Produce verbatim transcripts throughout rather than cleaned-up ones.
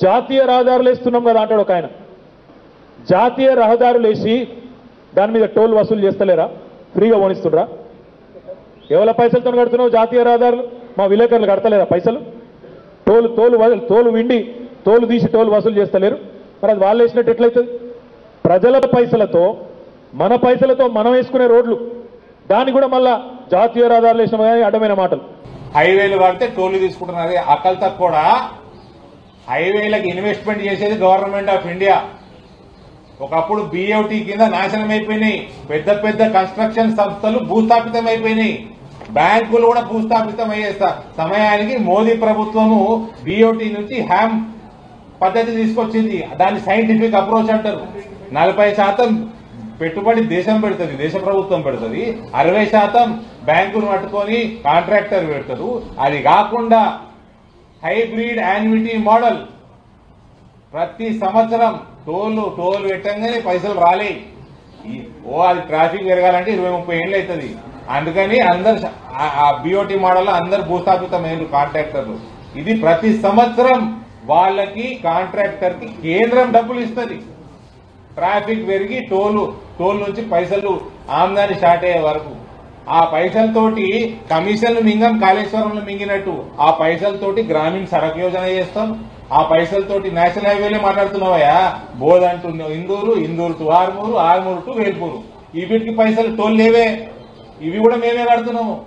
జాతీయ రహదారులు వేస్తున్నాం కదా అంటాడు ఒక ఆయన. జాతీయ రహదారులు వేసి దాని మీద టోల్ వసూలు చేస్తలేరా? ఫ్రీగా ఓనిస్తుండ్రా? ఎవరి పైసలతో కడుతున్నావు జాతీయ రహదారులు? మా విలేకరులు కడతలేరా పైసలు? టోలు తోలు తోలు విండి తోలు తీసి టోలు వసూలు చేస్తలేరు. మరి అది వాళ్ళు వేసినట్టు ఎట్లయితుంది? ప్రజల పైసలతో మన పైసలతో మనం వేసుకునే రోడ్లు, దాన్ని కూడా మళ్ళా జాతీయ రహదారులు వేసిన అడ్డమైన మాటలు. హైవేలు కడితే టోలు తీసుకుంటున్నది అకల్తో కూడా. హైవేలకు ఇన్వెస్ట్మెంట్ చేసేది గవర్నమెంట్ ఆఫ్ ఇండియా. ఒకప్పుడు బిఓటి కింద నాశనం అయిపోయినాయి. పెద్ద పెద్ద కన్స్ట్రక్షన్ సంస్థలు భూస్థాపితం అయిపోయినాయి. బ్యాంకులు కూడా భూస్థాపితం అయ్యే సమయానికి మోదీ ప్రభుత్వము బిఓటి నుంచి హ్యామ్ పద్ధతి తీసుకొచ్చింది. దాన్ని సైంటిఫిక్ అప్రోచ్ అంటారు. నలభై శాతం పెట్టుబడి దేశం పెడుతుంది, దేశ ప్రభుత్వం పెడుతుంది. అరవై శాతం బ్యాంకును పట్టుకొని కాంట్రాక్టర్ పెడతారు. అది కాకుండా హైబ్రిడ్ యాన్యుటీ మోడల్. ప్రతి సంవత్సరం టోల్ టోల్ పెట్టంగానే పైసలు రాలే. ఓ అది ట్రాఫిక్ పెరగాలంటే ఇరవై ముప్పై ఏళ్ళు అవుతుంది. అందుకని అందరు ఆ బిఓటి మోడల్ అందరు భూస్థాపితమైన కాంట్రాక్టర్లు. ఇది ప్రతి సంవత్సరం వాళ్ళకి కాంట్రాక్టర్ కి కేంద్రం డబ్బులు ఇస్తుంది. ట్రాఫిక్ పెరిగి టోలు టోల్ నుంచి పైసలు ఆమ్దాని స్టార్ట్ అయ్యే వరకు ఆ పైసలతోటి కమిషన్లు మింగం, కాళేశ్వరంలో మింగినట్టు ఆ పైసలతోటి గ్రామీణ సడక్ యోజన చేస్తాం. ఆ పైసలతోటి నేషనల్ హైవేలే మాట్లాడుతున్నావయ్యా. బోధ్ అంటున్నావు ఇందూరు, ఇందూరు టు ఆర్మూరు, ఆర్మూరు టు వేల్పూరు. ఈ వీటికి పైసలు టోల్ లేవే, ఇవి కూడా మేమే కడుతున్నాము.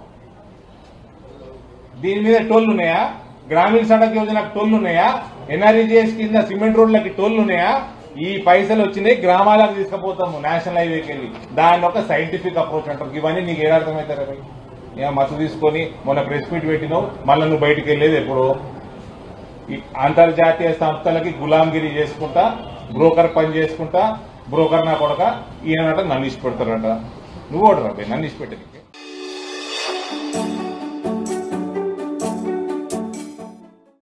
దీని మీద టోళ్లు ఉన్నాయా? గ్రామీణ సడక్ యోజనకు టోళ్లు ఉన్నాయా? ఎన్ఆర్ఈజీఎస్ కింద సిమెంట్ రోడ్లకి టోళ్లు ఉన్నాయా? ఈ పైసలు వచ్చినాయి గ్రామాలకు తీసుకుపోతాము నేషనల్ హైవేకి వెళ్ళి. దాన్ని ఒక సైంటిఫిక్ అప్రోచ్ అంటారు. ఇవన్నీ నీకు ఏడార్థమవుతారా? భయ్ మత్తు తీసుకొని మొన్న ప్రెస్ మీట్ పెట్టినావు, మళ్ళీ నువ్వు బయటకు వెళ్ళేది ఎప్పుడు? అంతర్జాతీయ సంస్థలకి గులాంగిరి చేసుకుంటా, బ్రోకర్ పని చేసుకుంటా, బ్రోకర్ నా కొడక ఈయనట నన్ను ఇష్టపెడతారట. నువ్వు ఓడరా నన్ను ఇష్టపెట్టేది.